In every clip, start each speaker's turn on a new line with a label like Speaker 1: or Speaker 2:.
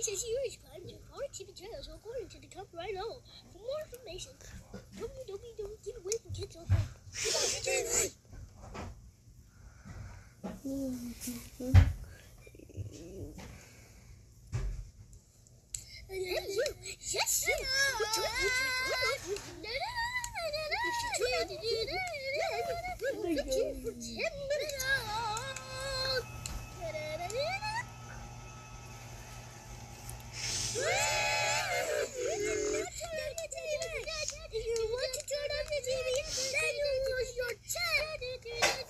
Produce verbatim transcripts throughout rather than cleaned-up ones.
Speaker 1: This is serious crime. Our T V channels according to the copyright law. For more information, w w w dot get away from kids dot com. Yes, you. You should turn on the T V. For ten minutes. If you want to turn on the T V, then you lose your chance.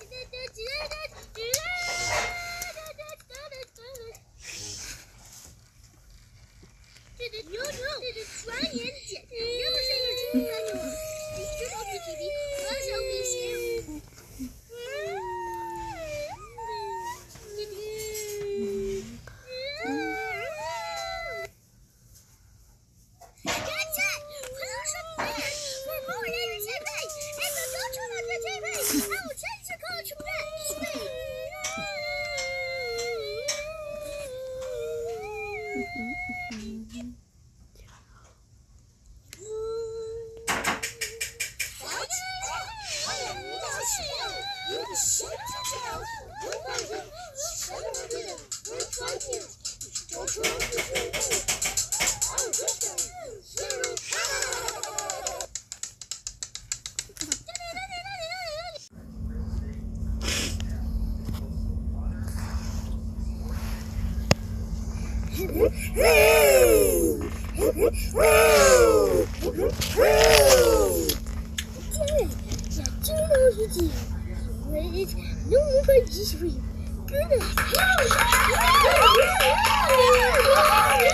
Speaker 1: No, no, try and get. Never say your T V back on. Please turn off your T V, or else I'll be scared. No more by G three. Good.